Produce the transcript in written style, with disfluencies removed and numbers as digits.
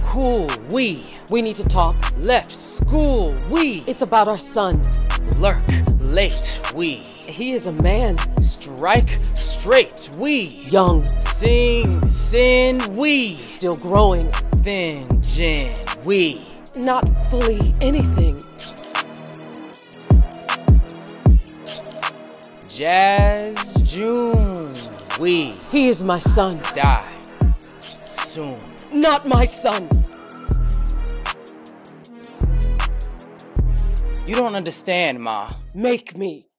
cool, we need to talk. left school, we It's about our son. lurk late, we He is a man. strike straight, we Young. sing sin, we Still growing. thin gin, we Not fully anything. jazz June, we He is my son. die soon. Not my son. You don't understand, Ma. Make me.